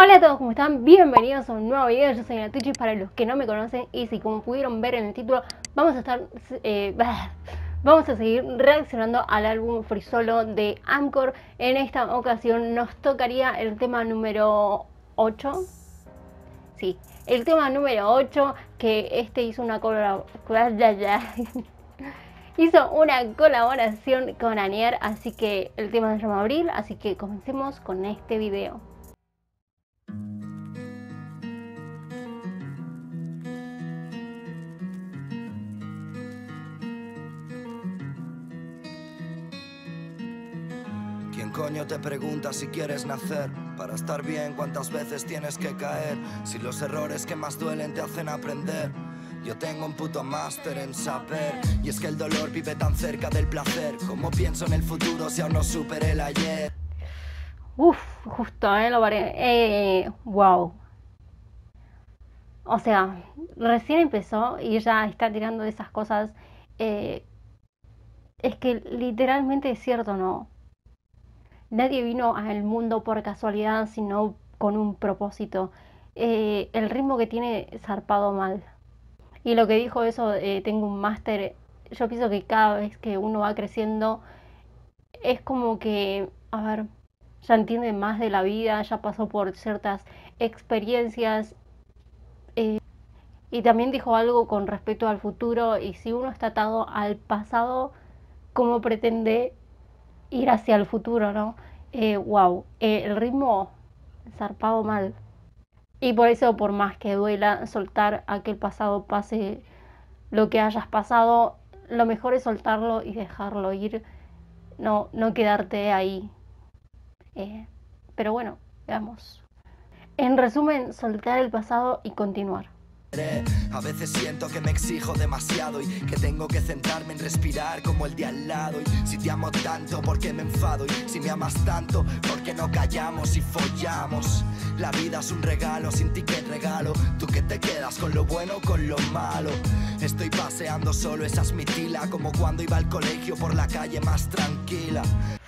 Hola a todos, ¿cómo están? Bienvenidos a un nuevo video. Yo soy Natuchi para los que no me conocen. Y si como pudieron ver en el título, vamos a seguir reaccionando al álbum Free Solo de Amcor. En esta ocasión nos tocaría el tema número 8. Sí, el tema número 8, que hizo una colaboración con Anier, así que el tema se llama Abril, así que comencemos con este video. ¿Quién coño te pregunta si quieres nacer? Para estar bien, ¿cuántas veces tienes que caer? Si los errores que más duelen te hacen aprender. Yo tengo un puto máster en saber. Y es que el dolor vive tan cerca del placer. ¿Cómo pienso en el futuro si aún no superé el ayer? Uf, justo, lo paré. Wow. O sea, recién empezó y ya está tirando esas cosas. Es que literalmente es cierto, ¿no? Nadie vino al mundo por casualidad, sino con un propósito. El ritmo que tiene zarpado mal. Y lo que dijo eso, tengo un máster. Yo pienso que cada vez que uno va creciendo, es como que, a ver, ya entiende más de la vida, ya pasó por ciertas experiencias. Y también dijo algo con respecto al futuro. Y si uno está atado al pasado, ¿cómo pretende ir hacia el futuro, no? Wow, el ritmo zarpado mal. Y por eso, por más que duela soltar aquel pasado, pase lo que hayas pasado, lo mejor es soltarlo y dejarlo ir, no quedarte ahí. Pero bueno, veamos. En resumen, soltar el pasado y continuar. A veces siento que me exijo demasiado y que tengo que centrarme en respirar como el de al lado. Y si te amo tanto, ¿por qué me enfado? Y si me amas tanto, ¿por qué no callamos y follamos? La vida es un regalo, sin ti que regalo. Tú que te quedas con lo bueno, con lo malo. Estoy paseando solo, esa es mi tila. Como cuando iba al colegio por la calle más tranquila.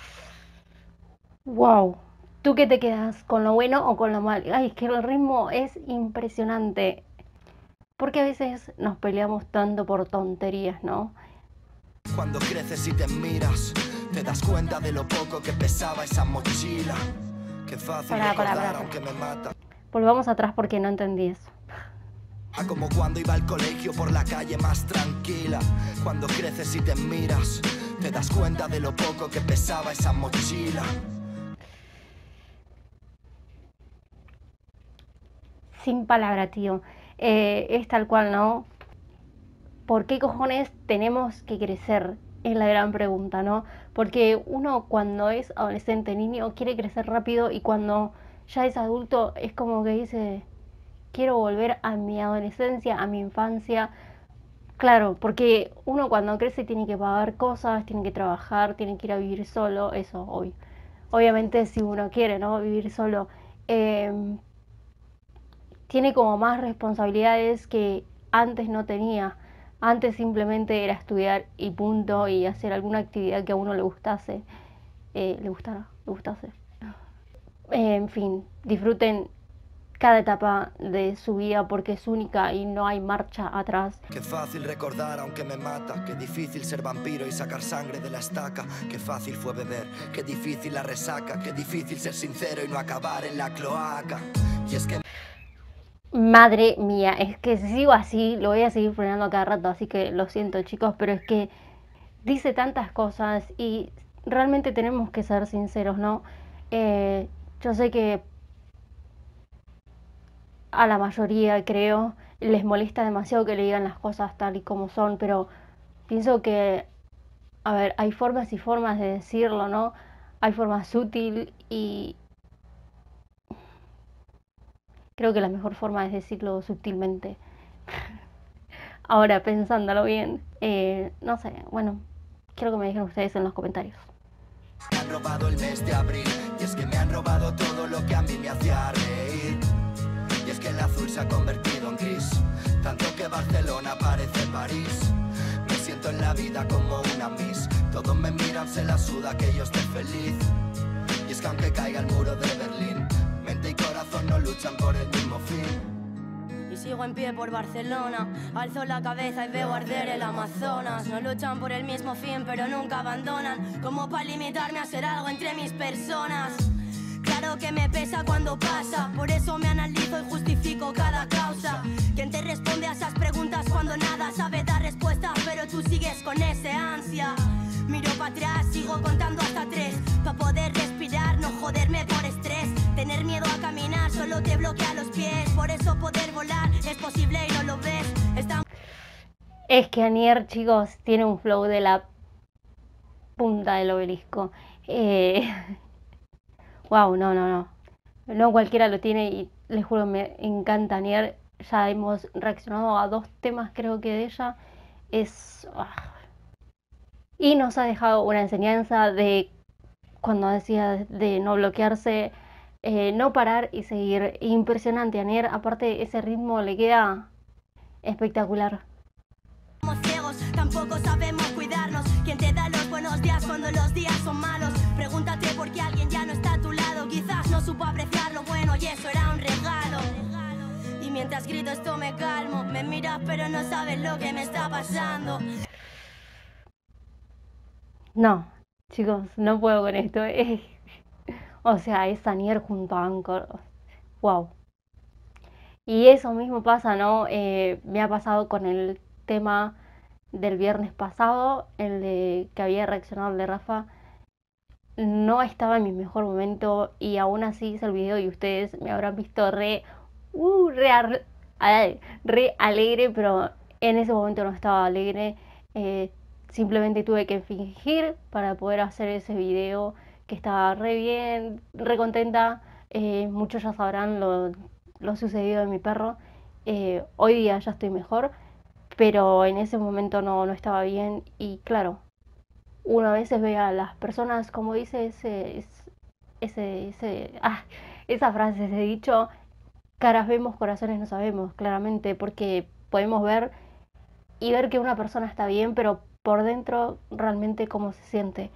Wow. ¿Tú qué te quedas? ¿Con lo bueno o con lo malo? Ay, es que el ritmo es impresionante. Porque a veces nos peleamos tanto por tonterías, ¿no? Cuando creces y te miras, te das cuenta de lo poco que pesaba esa mochila. Qué fácil recordar, aunque me mata. Volvamos atrás porque no entendí eso. Como cuando iba al colegio por la calle más tranquila. Cuando creces y te miras, te das cuenta de lo poco que pesaba esa mochila. Sin palabra, tío. Es tal cual, ¿no? ¿Por qué cojones tenemos que crecer? Es la gran pregunta, ¿no? Porque uno cuando es adolescente, niño, quiere crecer rápido y cuando ya es adulto es como que dice, quiero volver a mi adolescencia, a mi infancia. Claro, porque uno cuando crece tiene que pagar cosas, tiene que trabajar, tiene que ir a vivir solo, eso, hoy. Obviamente si uno quiere, ¿no? Vivir solo. Tiene como más responsabilidades que antes no tenía. Antes simplemente era estudiar y punto, y hacer alguna actividad que a uno le gustase. Le gustase. En fin, disfruten cada etapa de su vida porque es única y no hay marcha atrás. Qué fácil recordar aunque me mata. Qué difícil ser vampiro y sacar sangre de la estaca. Qué fácil fue beber, qué difícil la resaca. Qué difícil ser sincero y no acabar en la cloaca. Y es que... Madre mía, es que si sigo así, lo voy a seguir frenando a cada rato, así que lo siento, chicos, pero es que dice tantas cosas y realmente tenemos que ser sinceros, ¿no? Yo sé que a la mayoría, creo, les molesta demasiado que le digan las cosas tal y como son, pero pienso que, a ver, hay formas y formas de decirlo, ¿no? Hay formas sutil y creo que la mejor forma es decirlo sutilmente. Ahora, pensándolo bien, no sé, bueno, quiero que me dejen ustedes en los comentarios. Me han robado el mes de abril, y es que me han robado todo lo que a mí me hacía reír. Y es que el azul se ha convertido en gris, tanto que Barcelona parece París. Me siento en la vida como una miss, todos me miran, se la suda que yo esté feliz. Y es que aunque caiga el muro de Berlín, mente y corazón no luchan por el mismo fin. Y sigo en pie por Barcelona, alzo la cabeza y veo arder el Amazonas. No luchan por el mismo fin, pero nunca abandonan, como para limitarme a ser algo entre mis personas. Claro que me pesa cuando pasa, por eso me analizo y justifico cada causa. ¿Quién te responde a esas preguntas cuando nada sabe dar respuestas, pero tú sigues con ese ansia? Miro para atrás, sigo contando hasta 3, pa' poder respirar, no joderme por estrés. Tener miedo a caminar solo te bloquea los pies, por eso poder volar es posible y no lo ves. Es que Anier, chicos, tiene un flow de la punta del obelisco. Wow, no. No cualquiera lo tiene y les juro, me encanta Anier. Ya hemos reaccionado a 2 temas, creo que de ella. Y nos ha dejado una enseñanza de cuando decía de no bloquearse, no parar y seguir. Impresionante, Anier. Aparte, ese ritmo le queda espectacular. Somos ciegos, tampoco sabemos cuidarnos. ¿Quién te da los buenos días cuando los días son malos? Pregúntate por qué alguien ya no está a tu lado. Quizás no supo apreciar lo bueno y eso era un regalo. Y mientras grito esto me calmo. Me miras pero no sabes lo que me está pasando. No, chicos, no puedo con esto. O sea, es Anier junto a Anchor. Wow. Y eso mismo pasa, ¿no? Me ha pasado con el tema del viernes pasado, el de que había reaccionado el de Rafa. No estaba en mi mejor momento y aún así hice el video y ustedes me habrán visto re alegre, pero en ese momento no estaba alegre. Simplemente tuve que fingir para poder hacer ese video, que estaba re bien, re contenta. Muchos ya sabrán lo sucedido de mi perro. Hoy día ya estoy mejor, pero en ese momento no estaba bien. Y claro, uno a veces ve a las personas, como dice esa frase, ese dicho, caras vemos, corazones no sabemos, claramente, porque podemos ver y ver que una persona está bien, pero por dentro realmente cómo se siente.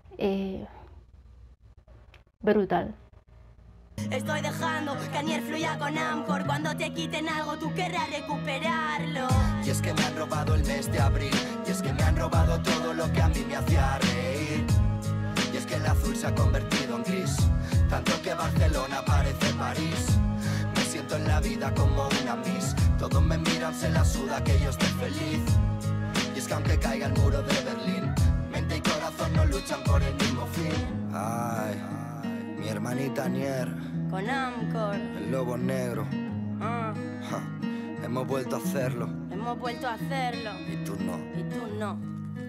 Brutal. Estoy dejando que Anier fluya con Anchor. Cuando te quiten algo tú querrás recuperarlo. Y es que me han robado el mes de abril, y es que me han robado todo lo que a mí me hacía reír. Y es que el azul se ha convertido en gris, tanto que Barcelona parece París. Me siento en la vida como una miss, todos me miran, se la suda que yo esté feliz. Y es que aunque caiga el muro de Berlín, mente y corazón no luchan por el mismo fin. Ay, mi hermanita Anier, con Anchor, el lobo negro. Ja, hemos vuelto a hacerlo. Hemos vuelto a hacerlo. Y tú no. Y tú no.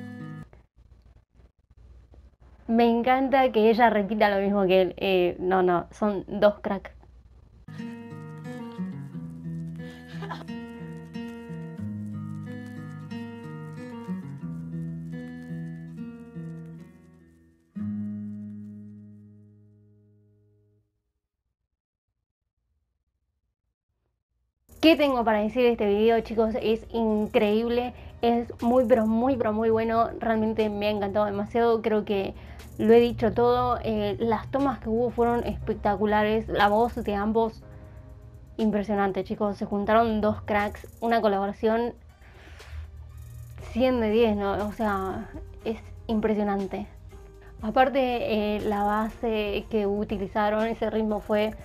Me encanta que ella repita lo mismo que él. No, son 2 cracks. ¿Qué tengo para decir de este video, chicos? Es increíble, es muy bueno, realmente me ha encantado demasiado, creo que lo he dicho todo. Las tomas que hubo fueron espectaculares, la voz de ambos, impresionante, chicos. Se juntaron 2 cracks, una colaboración 100 de 10, ¿no? O sea, es impresionante. Aparte, la base que utilizaron, ese ritmo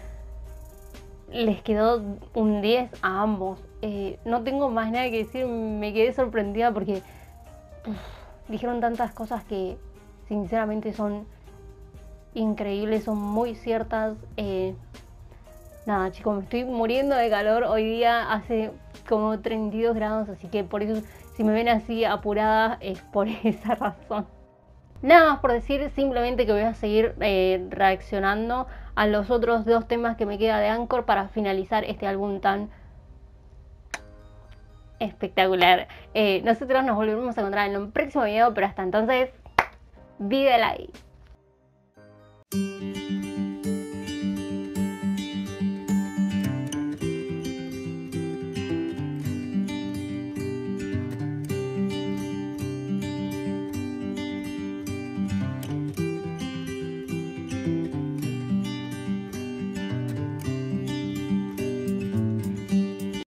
les quedó un 10 a ambos. No tengo más nada que decir, me quedé sorprendida porque dijeron tantas cosas que sinceramente son increíbles, son muy ciertas. Nada, chicos, me estoy muriendo de calor. Hoy día hace como 32 grados, así que por eso, si me ven así apurada, es por esa razón. Nada más por decir, simplemente que voy a seguir reaccionando a los otros 2 temas que me queda de Anchor para finalizar este álbum tan espectacular. Nosotros nos volveremos a encontrar en un próximo video, pero hasta entonces, vive like.